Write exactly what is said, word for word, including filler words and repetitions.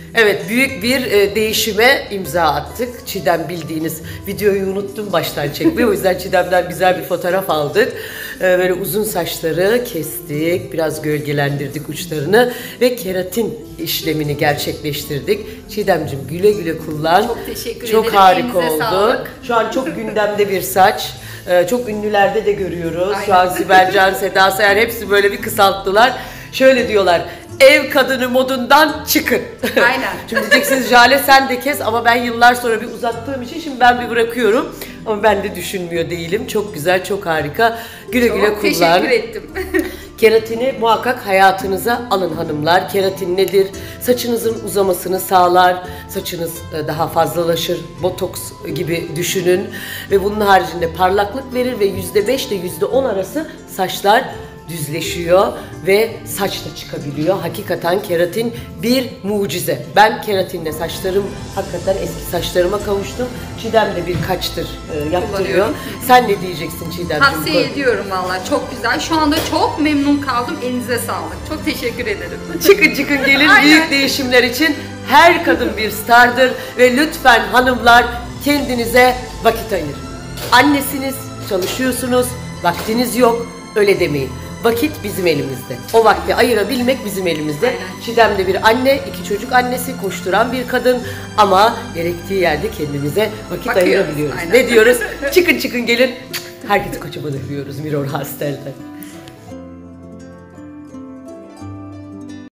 Evet, büyük bir e, değişime imza attık. Çiğdem bildiğiniz videoyu unuttum baştan çekmeyi. O yüzden Çiğdem'den güzel bir fotoğraf aldık. E, böyle uzun saçları kestik, biraz gölgelendirdik uçlarını ve keratin işlemini gerçekleştirdik. Çiğdem'cim güle güle kullan. Çok teşekkür çok ederim. Çok harika Elinize oldu. sağlık. Şu an çok gündemde bir saç. E, çok ünlülerde de görüyoruz. Aynen. Şu an Sibel Can, Seda Sayan hepsi böyle bir kısalttılar. Şöyle diyorlar. Ev kadını modundan çıkın. Aynen. Şimdi diyeceksiniz Jale sen de kes ama ben yıllar sonra bir uzattığım için şimdi ben bir bırakıyorum. Ama ben de düşünmüyor değilim. Çok güzel, çok harika. Güle Çok güle kullan. teşekkür ettim. Keratini muhakkak hayatınıza alın hanımlar. Keratin nedir? Saçınızın uzamasını sağlar. Saçınız daha fazlalaşır. Botoks gibi düşünün. Ve bunun haricinde parlaklık verir ve yüzde beş ile yüzde on arası saçlar düzleşiyor ve saç da çıkabiliyor. Hakikaten keratin bir mucize. Ben keratinle saçlarım, hakikaten eski saçlarıma kavuştum. Çiğdem de birkaçtır e, yaptırıyor. Sen ne diyeceksin Çiğdem'cim? Tavsiye ediyorum valla, çok güzel. Şu anda çok memnun kaldım. Elinize sağlık. Çok teşekkür ederim. Çıkın çıkın gelin. Aynen. Büyük değişimler için her kadın bir stardır ve lütfen hanımlar kendinize vakit ayırın. Annesiniz, çalışıyorsunuz, vaktiniz yok, öyle demeyin. Vakit bizim elimizde. O vakti ayırabilmek bizim elimizde. Aynen. Çiğdem de bir anne, iki çocuk annesi, koşturan bir kadın ama gerektiği yerde kendimize vakit Bakıyoruz, ayırabiliyoruz. aynen. Ne diyoruz? Çıkın çıkın gelin. Herkesi kocaman öpüyoruz Mirror Hastel'den.